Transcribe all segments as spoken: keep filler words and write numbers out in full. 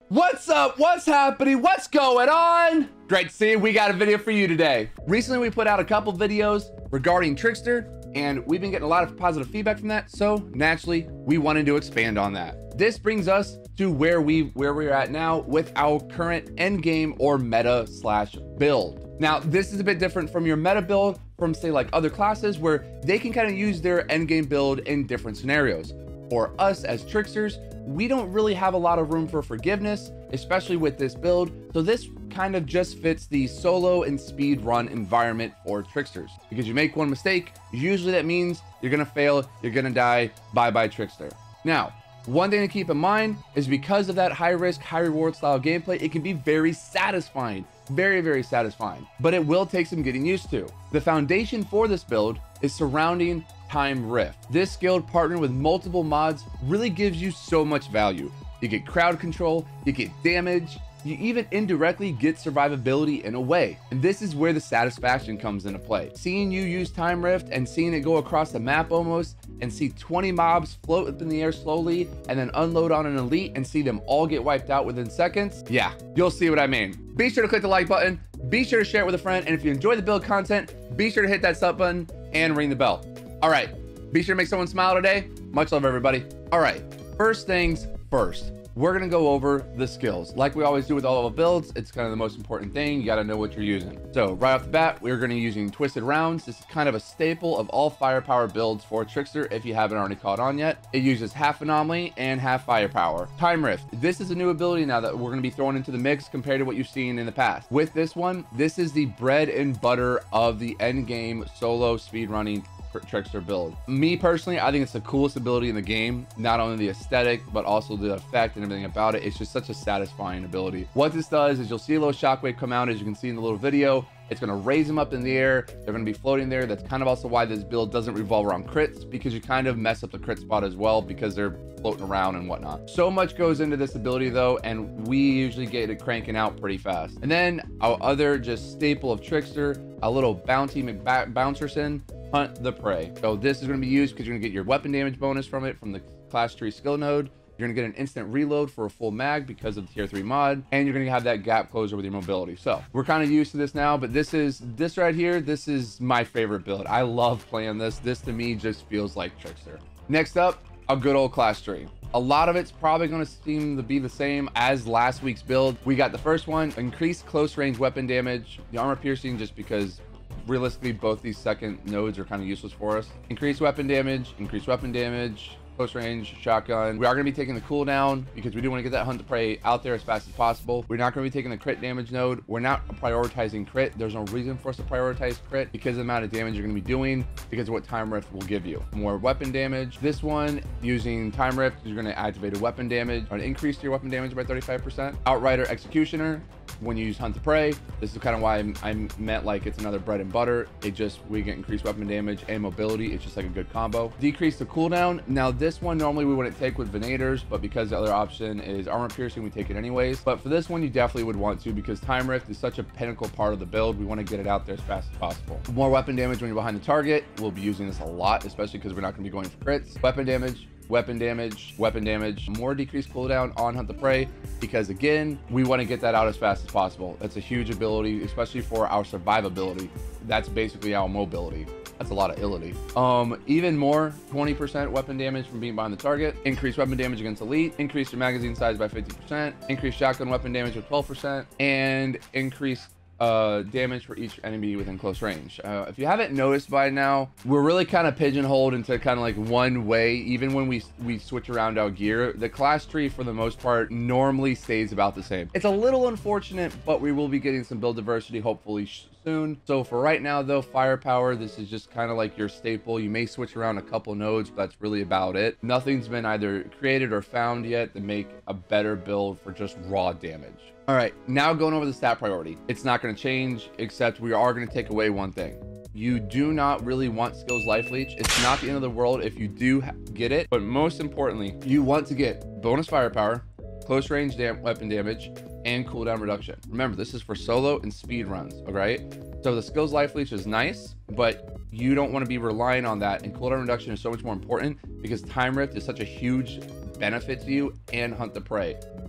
What's up? What's happening? What's going on? Great to see you. We got a video for you today. Recently, we put out a couple videos regarding Trickster, and we've been getting a lot of positive feedback from that. So naturally, we wanted to expand on that. This brings us to where we where we're at now with our current end game or meta slash build. Now, this is a bit different from your meta build from say like other classes where they can kind of use their end game build in different scenarios. For us as Tricksters, we don't really have a lot of room for forgiveness, especially with this build. So this kind of just fits the solo and speed run environment for Tricksters. Because you make one mistake, usually that means you're gonna fail, you're gonna die, bye-bye Trickster. Now, one thing to keep in mind is because of that high risk, high reward style gameplay, it can be very satisfying, very, very satisfying, but it will take some getting used to. The foundation for this build is surrounding Time Rift. This skill partnered with multiple mods really gives you so much value. You get crowd control, you get damage, you even indirectly get survivability in a way. And this is where the satisfaction comes into play. Seeing you use Time Rift and seeing it go across the map almost and see twenty mobs float up in the air slowly and then unload on an elite and see them all get wiped out within seconds. Yeah, you'll see what I mean. Be sure to click the like button, be sure to share it with a friend, and if you enjoy the build content, be sure to hit that sub button and ring the bell. All right, be sure to make someone smile today. Much love, everybody. All right, first things first, we're gonna go over the skills. Like we always do with all of our builds, it's kind of the most important thing. You gotta know what you're using. So right off the bat, we're gonna be using Twisted Rounds. This is kind of a staple of all firepower builds for Trickster if you haven't already caught on yet. It uses half anomaly and half firepower. Time Rift, this is a new ability now that we're gonna be throwing into the mix compared to what you've seen in the past. With this one, this is the bread and butter of the end game solo speedrunning Trickster build. Me personally, I think it's the coolest ability in the game. Not only the aesthetic, but also the effect and everything about it. It's just such a satisfying ability. What this does is you'll see a little shockwave come out, as you can see in the little video. It's going to raise them up in the air. They're going to be floating there. That's kind of also why this build doesn't revolve around crits, because you kind of mess up the crit spot as well because they're floating around and whatnot. So much goes into this ability though, and we usually get it cranking out pretty fast. And then our other just staple of Trickster, a little bounty McBouncerson, Hunt the Prey. So this is going to be used because you're going to get your weapon damage bonus from it from the class tree skill node. You're gonna get an instant reload for a full mag because of the tier three mod, and you're gonna have that gap closer with your mobility. So we're kind of used to this now, but this is this right here. This is my favorite build. I love playing this. This to me just feels like Trickster. Next up, a good old class tree. A lot of it's probably going to seem to be the same as last week's build. We got the first one, increased close range weapon damage, the armor piercing, just because realistically both these second nodes are kind of useless for us. Increased weapon damage, increased weapon damage, close range shotgun. We are going to be taking the cooldown because we do want to get that Hunt the Prey out there as fast as possible. We're not going to be taking the crit damage node. We're not prioritizing crit. There's no reason for us to prioritize crit because of the amount of damage you're going to be doing, because of what Time Rift will give you. More weapon damage. This one, using Time Rift, you're going to activate a weapon damage or increase your weapon damage by thirty-five percent. Outrider Executioner. When you use Hunt the Prey, this is kind of why I meant like it's another bread and butter. It just, we get increased weapon damage and mobility. It's just like a good combo. Decrease the cooldown. Now this one normally we wouldn't take with Venators, but because the other option is armor piercing, we take it anyways. But for this one, you definitely would want to, because Time Rift is such a pinnacle part of the build. We want to get it out there as fast as possible. More weapon damage when you're behind the target. We'll be using this a lot, especially because we're not going to be going for crits. Weapon damage, weapon damage, weapon damage. More decreased cooldown on Hunt the Prey, because again, we want to get that out as fast as possible. That's a huge ability, especially for our survivability. That's basically our mobility. That's a lot of ility. Um, even more, twenty percent weapon damage from being behind the target. Increase weapon damage against elite. Increase your magazine size by fifty percent. Increase shotgun weapon damage with twelve percent. And increase uh damage for each enemy within close range. Uh, if you haven't noticed by now, we're really kind of pigeonholed into kind of like one way. Even when we we switch around our gear, the class tree for the most part normally stays about the same. It's a little unfortunate, but we will be getting some build diversity hopefully soon. So for right now though, firepower, this is just kind of like your staple. You may switch around a couple nodes, but that's really about it. Nothing's been either created or found yet to make a better build for just raw damage. All right, now going over the stat priority. It's not going to change, except we are going to take away one thing. You do not really want skills life leech. It's not the end of the world if you do get it, but most importantly, you want to get bonus firepower, close range dam weapon damage, and cooldown reduction. Remember, this is for solo and speed runs, all right? So the skills life leech is nice, but you don't want to be relying on that, and cooldown reduction is so much more important because Time Rift is such a huge benefit to you, and Hunt the Prey.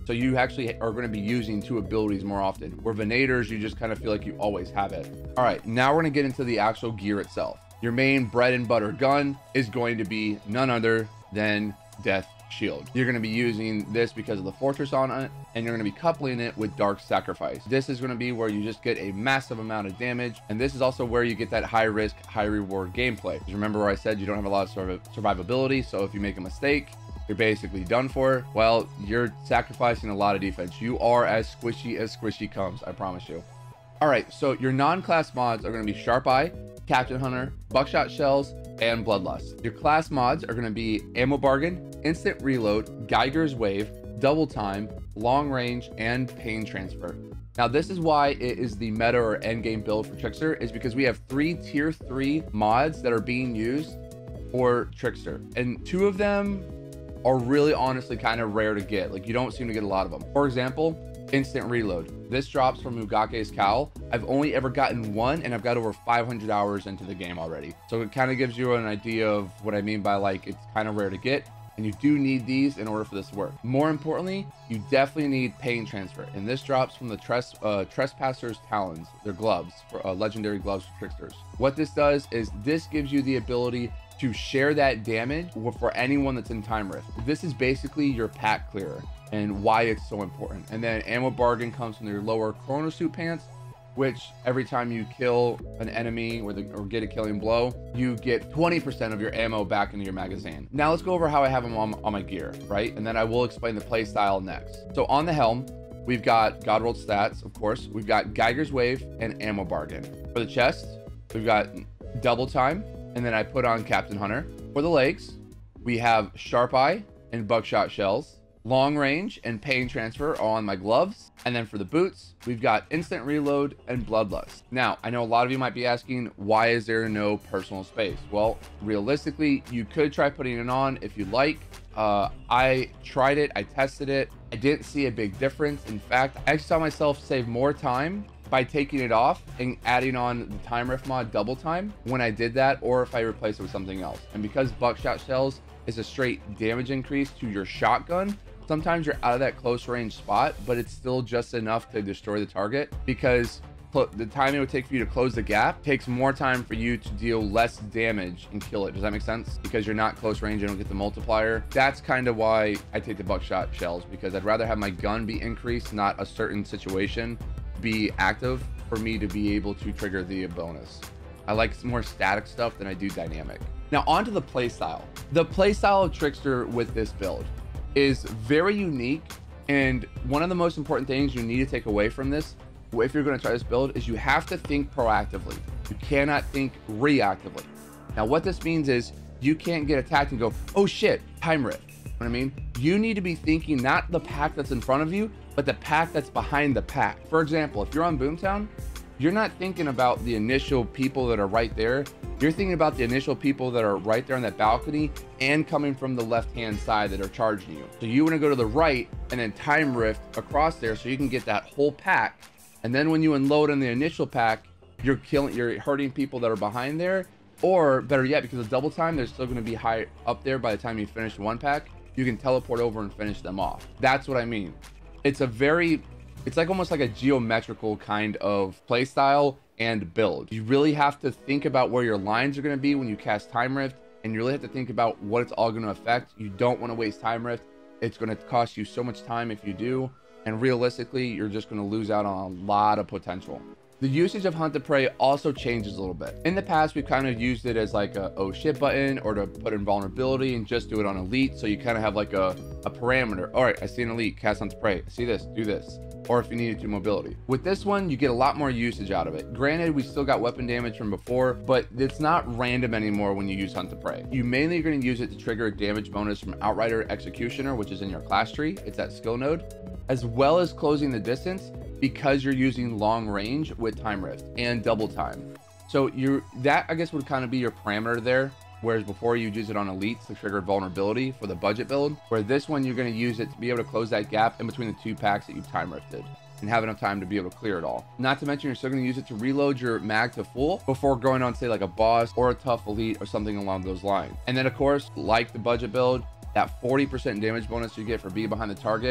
So you actually are going to be using two abilities more often, where Venators, you just kind of feel like you always have it. All right, now we're going to get into the actual gear itself. Your main bread and butter gun is going to be none other than Death Shield. You're going to be using this because of the fortress on it, and you're going to be coupling it with Dark Sacrifice. This is going to be where you just get a massive amount of damage, and this is also where you get that high risk, high reward gameplay. Remember where I said you don't have a lot of survivability, so if you make a mistake, you're basically done for. Well, you're sacrificing a lot of defense. You are as squishy as squishy comes, I promise you. All right, so your non-class mods are going to be Sharp Eye, Captain Hunter, Buckshot Shells, and Bloodlust. Your class mods are going to be Ammo Bargain, Instant Reload, Geiger's Wave, Double Time, Long Range, and Pain Transfer. Now, this is why it is the meta or endgame build for Trickster, is because we have three tier three mods that are being used for Trickster, and two of them are really honestly kind of rare to get. Like, you don't seem to get a lot of them. For example, Instant Reload. This drops from Mugake's Cowl. I've only ever gotten one, and I've got over five hundred hours into the game already. So it kind of gives you an idea of what I mean by, like, it's kind of rare to get, and you do need these in order for this to work. More importantly, you definitely need Pain Transfer, and this drops from the tres uh, Trespasser's Talons, their gloves, for uh, legendary gloves for Tricksters. What this does is this gives you the ability to share that damage for anyone that's in Time Rift. This is basically your pack clearer and why it's so important. And then Ammo Bargain comes from your lower Chrono Suit pants, which every time you kill an enemy or, the, or get a killing blow, you get twenty percent of your ammo back into your magazine. Now let's go over how I have them on, on my gear, right? And then I will explain the play style next. So on the helm, we've got Godrolled stats, of course. We've got Geiger's Wave and Ammo Bargain. For the chest, we've got Double Time, and then I put on Captain Hunter. For the legs, we have Sharp Eye and Buckshot Shells. Long Range and Pain Transfer are on my gloves. And then for the boots, we've got Instant Reload and Bloodlust. Now, I know a lot of you might be asking, why is there no personal space? Well, realistically, you could try putting it on if you'd like. Uh, I tried it, I tested it. I didn't see a big difference. In fact, I actually saw myself save more time by taking it off and adding on the Time Rift mod Double Time when I did that, or if I replaced it with something else. And because Buckshot Shells is a straight damage increase to your shotgun, sometimes you're out of that close range spot, but it's still just enough to destroy the target, because the time it would take for you to close the gap takes more time for you to deal less damage and kill it. Does that make sense? Because you're not close range, you don't get the multiplier. That's kind of why I take the Buckshot Shells, because I'd rather have my gun be increased, not a certain situation be active, for me to be able to trigger the bonus. I like some more static stuff than I do dynamic. Now onto the playstyle. The playstyle of Trickster with this build is very unique, and one of the most important things you need to take away from this, if you're going to try this build, is you have to think proactively. You cannot think reactively. Now what this means is you can't get attacked and go, oh shit, Time Rift. You know what I mean? You need to be thinking not the pack that's in front of you, but the pack that's behind the pack. For example, if you're on Boomtown, you're not thinking about the initial people that are right there. You're thinking about the initial people that are right there on that balcony and coming from the left-hand side that are charging you. So you want to go to the right and then Time Rift across there so you can get that whole pack. And then when you unload on the initial pack, you're killing, you're hurting people that are behind there. Or better yet, because of Double Time, they're still going to be high up there by the time you finish one pack. You can teleport over and finish them off. That's what I mean. It's a very, it's like almost like a geometrical kind of play style and build. You really have to think about where your lines are going to be when you cast Time Rift, and you really have to think about what it's all going to affect. You don't want to waste Time Rift. It's going to cost you so much time if you do, and realistically, you're just going to lose out on a lot of potential. The usage of Hunt to Prey also changes a little bit. In the past, we've kind of used it as like a oh shit button, or to put in vulnerability and just do it on elite. So you kind of have like a, a parameter. All right, I see an elite, cast Hunt to Prey. I see this, do this. Or if you needed to, mobility. With this one, you get a lot more usage out of it. Granted, we still got weapon damage from before, but it's not random anymore when you use Hunt to Prey. You mainly are going to use it to trigger a damage bonus from Outrider Executioner, which is in your class tree. It's that skill node, as well as closing the distance, because you're using long range with Time Rift and Double Time. So you that I guess would kind of be your parameter there. Whereas before you'd use it on elites to trigger vulnerability for the budget build, where this one you're going to use it to be able to close that gap in between the two packs that you've Time Rifted and have enough time to be able to clear it all. Not to mention you're still going to use it to reload your mag to full before going on, say, like a boss or a tough elite or something along those lines. And then of course, like the budget build, that forty percent damage bonus you get for being behind the target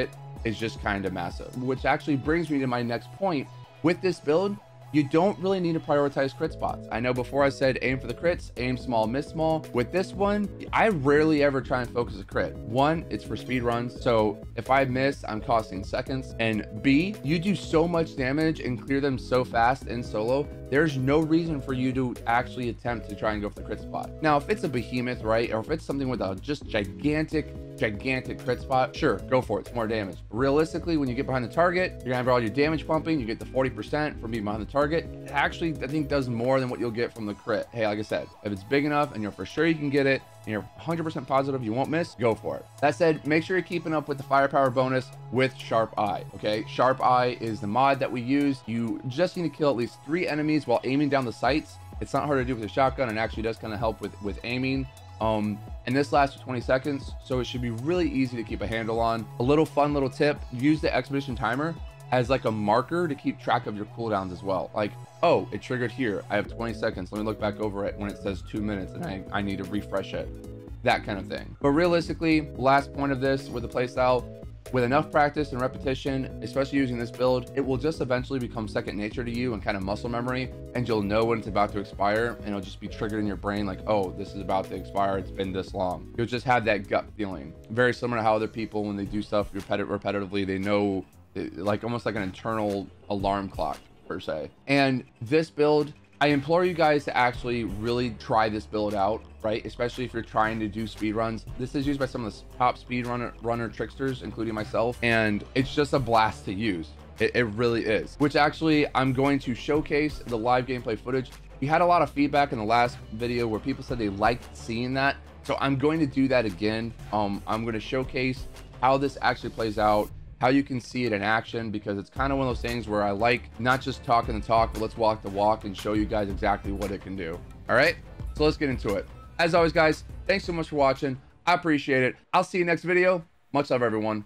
is just kind of massive, which actually brings me to my next point. With this build, you don't really need to prioritize crit spots. I know before I said aim for the crits, aim small, miss small. With this one, I rarely ever try and focus a crit. One, it's for speed runs. So if I miss, I'm costing seconds. And B, you do so much damage and clear them so fast in solo, there's no reason for you to actually attempt to try and go for the crit spot. Now, if it's a behemoth, right? Or if it's something with a just gigantic gigantic crit spot, sure, go for it. It's more damage. Realistically, when you get behind the target, you're gonna have all your damage pumping. You get the forty percent from being behind the target. It actually, I think, does more than what you'll get from the crit. Hey, like I said, if it's big enough and you're for sure you can get it, and you're one hundred percent positive you won't miss, go for it. That said, make sure you're keeping up with the firepower bonus with Sharp Eye, okay? Sharp Eye is the mod that we use. You just need to kill at least three enemies while aiming down the sights. It's not hard to do with a shotgun, and actually does kind of help with, with aiming. Um, and this lasts for twenty seconds, so it should be really easy to keep a handle on. A little fun little tip, use the expedition timer as like a marker to keep track of your cooldowns as well. Like, oh, it triggered here. I have twenty seconds. Let me look back over it when it says two minutes and I, I need to refresh it. That kind of thing. But realistically, last point of this with the playstyle, with enough practice and repetition, especially using this build, it will just eventually become second nature to you and kind of muscle memory, and you'll know when it's about to expire, and it'll just be triggered in your brain like, oh, this is about to expire. It's been this long. You'll just have that gut feeling. Very similar to how other people, when they do stuff repeti- repetitively, they know, like almost like an internal alarm clock per se. And this build, I implore you guys to actually really try this build out, right? Especially if you're trying to do speed runs. This is used by some of the top speed runner, runner tricksters, including myself, and it's just a blast to use. It, it really is. Which actually, I'm going to showcase the live gameplay footage. We had a lot of feedback in the last video where people said they liked seeing that, so I'm going to do that again. Um, I'm going to showcase how this actually plays out, how you can see it in action, because it's kind of one of those things where I like not just talking the talk, but let's walk the walk and show you guys exactly what it can do. All right, so let's get into it. As always, guys, thanks so much for watching. I appreciate it. I'll see you next video. Much love, everyone.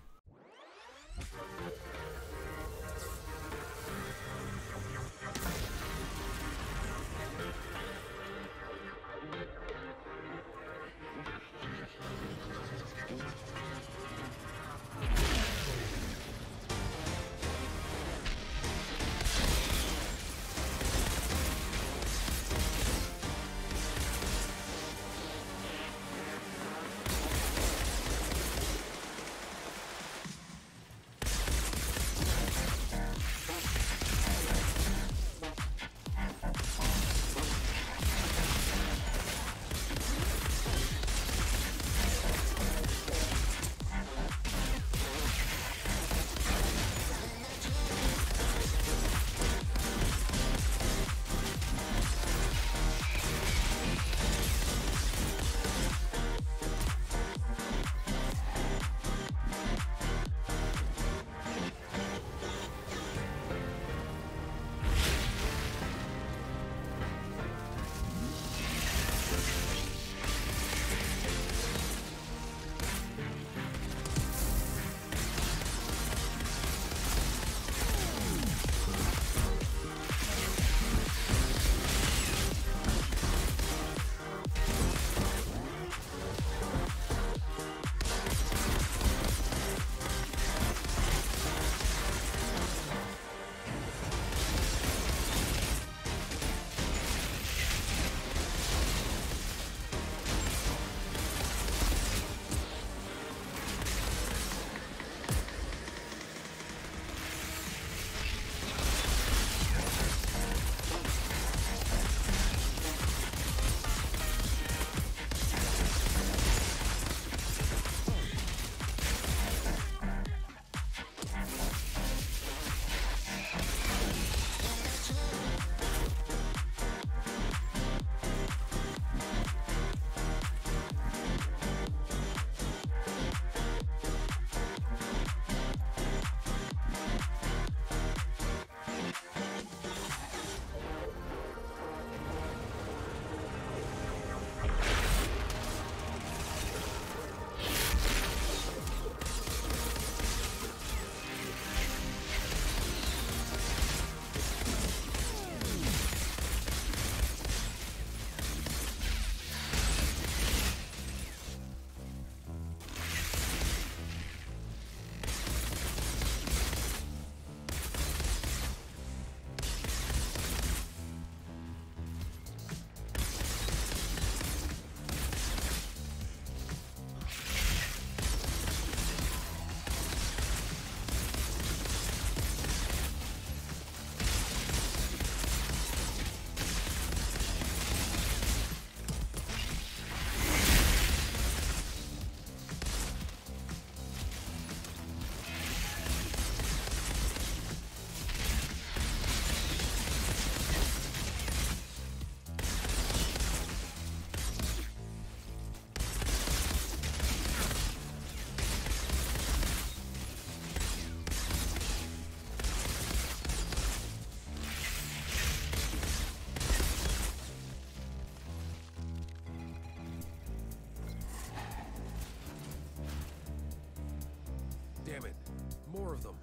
more of them.